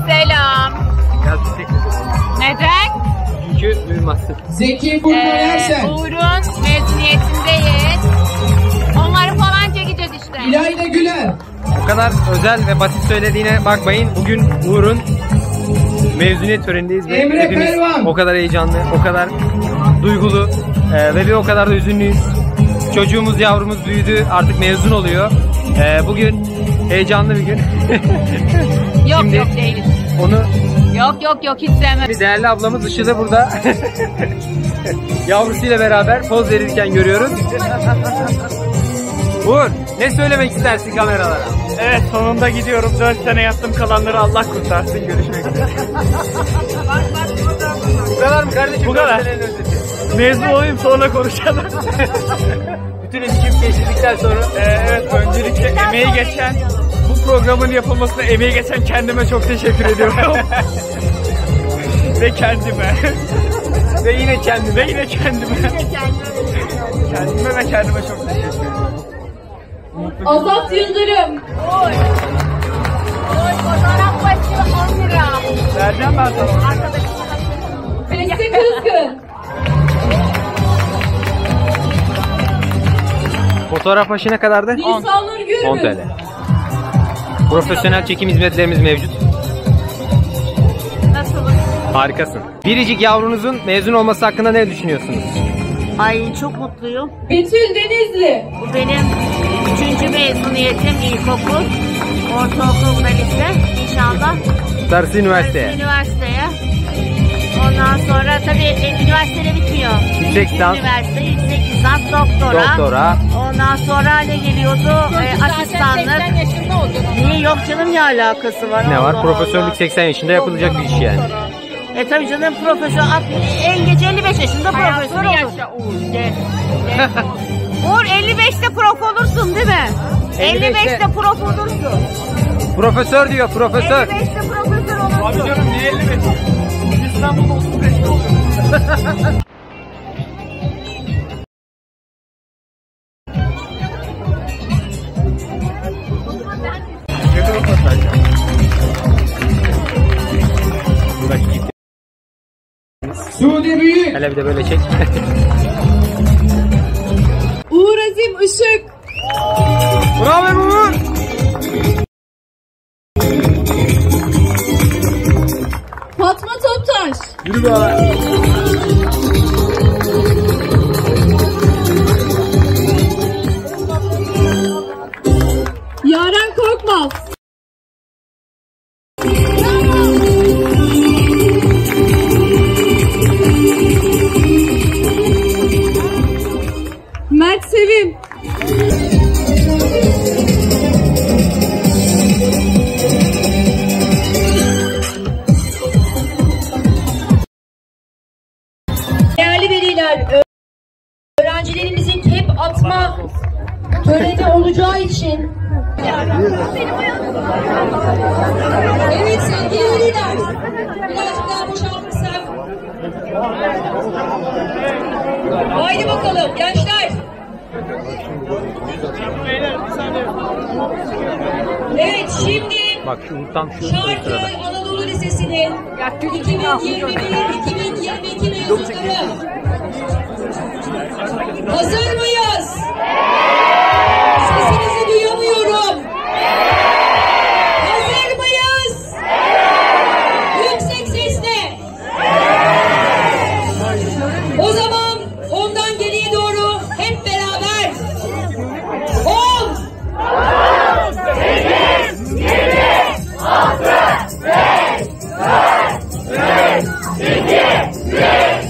Selam. Neden? Çünkü duymazsın. Zeki Furkan Ersen. Uğur'un mezuniyetindeyiz. Onları falan çekeceğiz işte. İlayda Güler. O kadar özel ve basit söylediğine bakmayın. Bugün Uğur'un mezuniyet törenindeyiz ve Emre hepimiz Pervan. o kadar heyecanlı, o kadar duygulu ve bir o kadar da üzünlüyüz. Çocuğumuz, yavrumuz büyüdü, artık mezun oluyor. Bugün heyecanlı bir gün. Yok Şimdi yok değiliz. onu Yok hiç sevmem. bir değerli ablamız Işıl'ı burada yavrusuyla beraber poz verirken görüyoruz. Uğur, ne söylemek istersin kameralara? Evet, sonunda gidiyorum. 4 sene yattım, kalanları Allah kurtarsın. Görüşmek üzere. Bu kadar mı kardeşim? Bu kadar. Mezun olayım, sonra konuşalım. Bütün ilişkim geçirdikten sonra. Evet, öncelikle emeği geçen, bu programın yapılmasına emeği geçen kendime çok teşekkür ediyorum. Ve kendime. Ve yine kendime. Ve yine kendime. Kendime ve kendime çok teşekkür ediyorum. Azat Yıldırım. Oy fotoğraf başı 10 lira. Vereceğim ben sana. Beste Kızgın. Fotoğraf başı ne kadardı? Nisanur 10 Gürbüz. TL. Profesyonel çekim hizmetlerimiz mevcut. Nasılsın? Harikasın. Biricik yavrunuzun mezun olması hakkında ne düşünüyorsunuz? Ay çok mutluyum. Betül Denizli. Bu benim 3. mezuniyetim, ilkokul, ortaokul ve lise. İnşallah Darısı üniversiteye. üniversiteye. Ondan sonra tabii üniversitede bitmiyor. Yüksek lisans. Üniversite, yüksek lisans, doktora. Ondan sonra ne geliyordu? Asistanlık. 80 yaşında oldun. Niye yok canım, ne alakası var? Ne var? Allah Profesörlük Allah. 80 yaşında yapılacak bir iş yani. Tabii canım, profesör en geç 55 yaşında profesör olur. Uğur 55'te prof olursun değil mi? 55'te prof olursun. Profesör diyor, profesör. 55'te profesör olursun. Abi canım, niye 55? İstanbul'da 35'te oluyor. Suudi Büyük. Hele bir de böyle çek. Uğur Azim Işık. Bravo Uğur. Fatma Toptaş. Yürü be abi. Yaren Korkmaz. Mert Sevim. Değerli veliler, öğrencilerimizin hep atma töreni olacağı için evet sevgili veliler, birazcık daha boşaltırsak. Haydi bakalım gençler. Evet, şimdi Bak şu tam şu sırada. Şarköy Anadolu Lisesi'nin 2021-2022 mezunları. Hazır mıyız? Sesinizi duyamıyorum. Hazır mıyız? Yüksek sesle. O zaman ondan geriye doğru hep beraber 10 8 7 6 5 4 3 2 1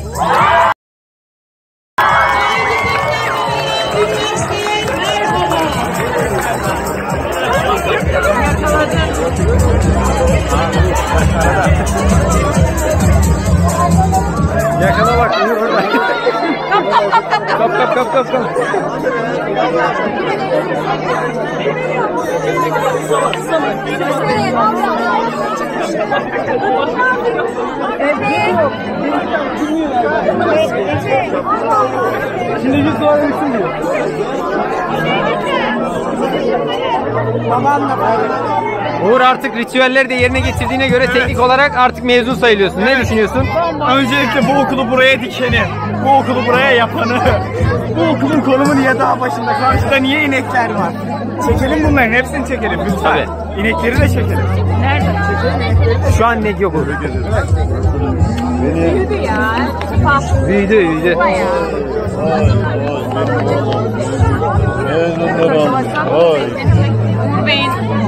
Üniversiteye merhaba. Yakala bak Uğur burada. Kap. Şimdi 100 dolar versin diyor. Tamam da Uğur artık ritüelleri de yerine getirdiğine göre teknik olarak artık mezun sayılıyorsun. Ne düşünüyorsun? Öncelikle bu okulu buraya dikeni, bu okulu buraya yapanı, bu okulun konumu niye dağ başında, karşıda niye inekler var? Çekelim bunların hepsini çekelim lütfen. Tabii. İnekleri de çekelim. Nerede? Şu an inek yok Uğur. Büyüdü ya. Büyüdü büyüdü. Uğur Bey'in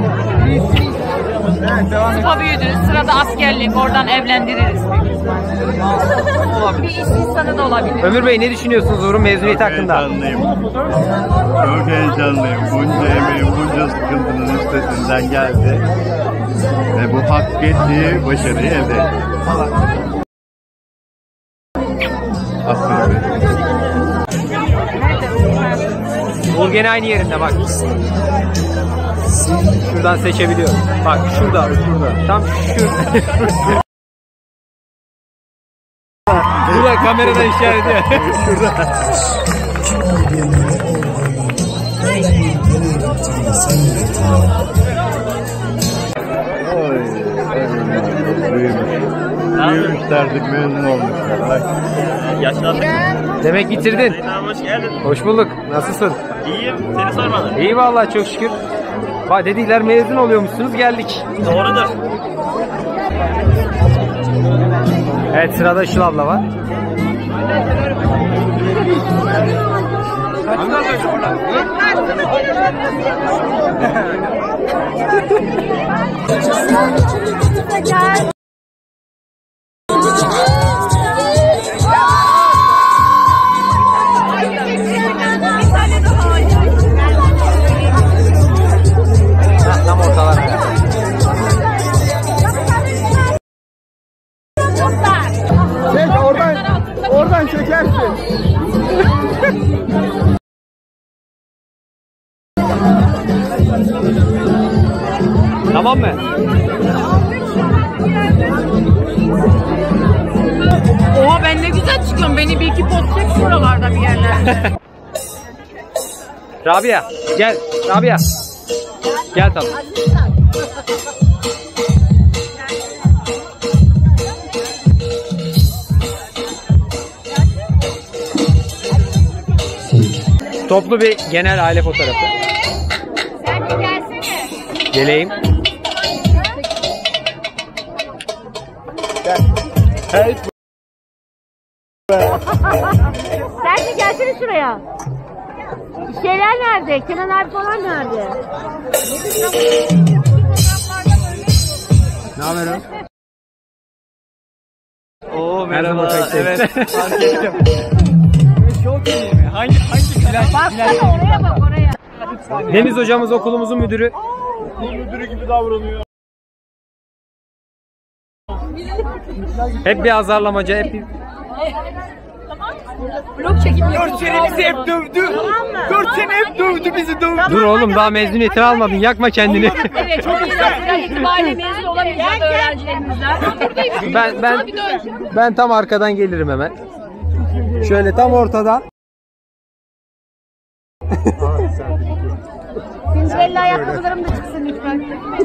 sıpa büyüdü. Sırada askerlik. Oradan evlendiririz. Bir iş insanı da olabilir. Ömür Bey ne düşünüyorsunuz Uğur'un mezuniyeti hakkında? Heyecanlıyım. Çok heyecanlıyım. Bunca emeğin, bunca sıkıntının üstesinden geldi. Ve bu hak ettiği başarıyı elde etti. Aferin. Uğur gene aynı yerinde bak. Şuradan seçebiliyor. Bak şurada. Tam şurada. Burada kameradan işaret ediyor. Şurada. Oy, büyümüş derdik, mezun olmuşlar. Bak. Demek bitirdin. Hoş geldin. Hoş bulduk. Nasılsın? İyiyim. Seni sormadım. İyi vallahi çok şükür. Bak dediler mezun oluyormuşsunuz geldik. Doğrudur. Evet sırada Işıl abla var. Tam ortalar. Çek oradan çekersin. Tamam mı? Oha ben ne güzel çıkıyorum. Beni bir iki post çek şuralarda bir yerlerde. Rabia gel. Rabia. Gel tatlım. Toplu bir genel aile fotoğrafı. Sen de gelsene. Geleyim. Sen de gelsene şuraya. Şeyler nerede? Kenan abi falan nerede? Ne haber o? Oo Merhaba, evet fark ettim. Çok iyi mi? Hangi flash? Baksana oraya bak oraya. Deniz hocamız okulumuzun müdürü. Müdürü gibi davranıyor. Hep bir azarlamacı, hep bir... Blok çekimi 4 sene bizi hep dövdü. 4 sene hep dövdü bizi dövdü. Dur oğlum daha mezuniyetini almadın, yakma kendini. Evet, çok güzel. İtibariyle mezun olamayacak öğrencilerimizden. Ben tam arkadan gelirim hemen. Şöyle tam ortadan. Sinirli ayakkabılarım da çıksın lütfen.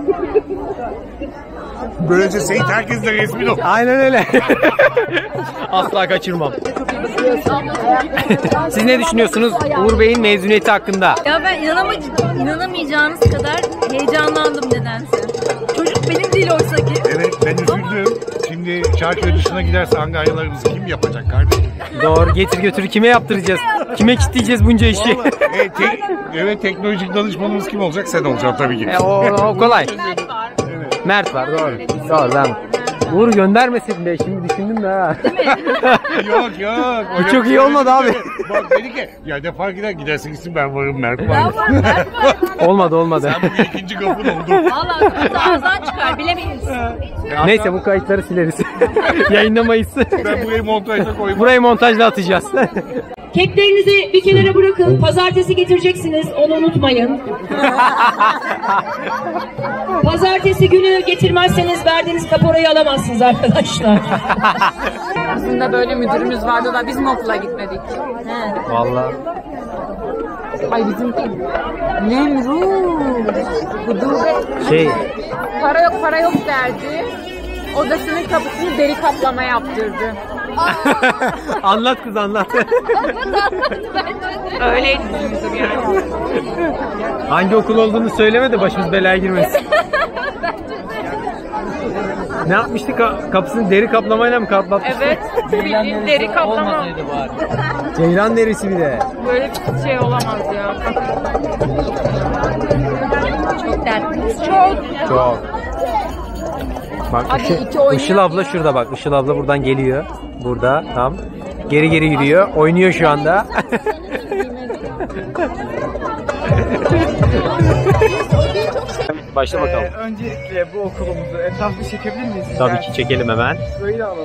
Böylece Seyit herkesle resmi yok. Aynen öyle. Asla kaçırmam. Siz ne düşünüyorsunuz Uğur Bey'in mezuniyeti hakkında? Ya ben inanamayacağınız kadar heyecanlandım nedense. Çocuk benim değil oysa ki. Evet, ben üzüldüm. Şimdi Çarköy dışına giderse angaryalarımızı kim yapacak kardeşim? Doğru, getir götür kime yaptıracağız? Kime kilitleyeceğiz bunca işi? Evet, teknolojik danışmanımız kim olacak? Sen olacaksın tabii ki. O kolay. Mert var, doğru. Doğru, ben. Uğur göndermesin de şimdi düşündüm de ha. Yok. Bu çok iyi olmadı abi. Bak dedi ki, ya ne fark eder gidersin gitsin ben varım Mert var. Olmadı. Sen bu ikinci kapın oldun. Valla ağızdan çıkar bilemeyiz. Neyse bu kayıtları sileriz. Yayınlamayız. Ben burayı montajla koyayım. Burayı montajla atacağız. Keklerinizi bir kenara bırakın. Pazartesi getireceksiniz. Onu unutmayın. Pazartesi günü getirmezseniz verdiğiniz kaporayı alamazsınız arkadaşlar. Aslında böyle müdürümüz vardı da biz mi okula gitmedik? Vallahi. Ay bizimki Nemrut. Şey, Para yok derdi. Odasının kapısını deri kaplama yaptırdı. anlat kız anlat. Öyleydi bizim yani. Hangi okul olduğunu söyleme de başımız belaya girmesin. Ne yapmıştık? Kapısını deri kaplamayla mı kaplatmıştık? Evet. Bildiğin deri kaplama. Ceylan derisi bir de. Böyle bir şey olamaz ya. Çok dertliyiz. Çok. Bak Işıl abla şurada bak. Işıl abla buradan geliyor. Burada tam. Geri yürüyor. Oynuyor şu anda. Başla bakalım. Öncelikle bu okulumuzu etraflı çekebilir miyiz? Tabii ki çekelim hemen. Böyle alalım.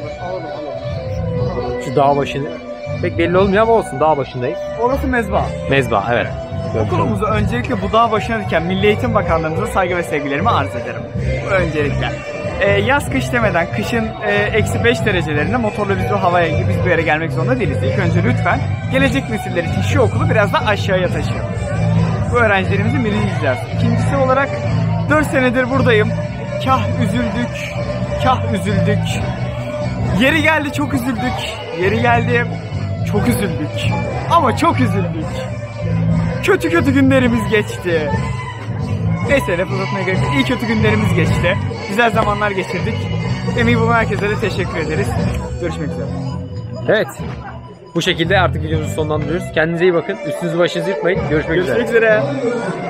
Şu dağ başını. Pek belli olmuyor ama olsun, dağ başındayız. Orası mezba. Mezba, evet. Okulumuzu öncelikle bu dağ başına diken Milli Eğitim Bakanlığımıza saygı ve sevgilerimi arz ederim. Bu öncelikle. Yaz kış demeden kışın -5 derecelerinde motorla biz o havaya gibi biz bir yere gelmek zorunda değiliz. İlk önce lütfen gelecek nesiller için şu okulu biraz da aşağıya taşıyalım. Bu öğrencilerimizin birinci icrası. İkincisi olarak 4 senedir buradayım. Kah üzüldük, kah üzüldük. Yeri geldi çok üzüldük. Yeri geldi çok üzüldük. Ama çok üzüldük. Kötü günlerimiz geçti. Neyse laf uzatmaya gerek yok. İyi kötü günlerimiz geçti. Güzel zamanlar geçirdik. Emeği bulan herkese de teşekkür ederiz. Görüşmek üzere. Evet. Bu şekilde artık videomuzu sonlandırıyoruz. Kendinize iyi bakın. Üstünüzü başınızı yırtmayın. Görüşmek üzere. Görüşmek üzere.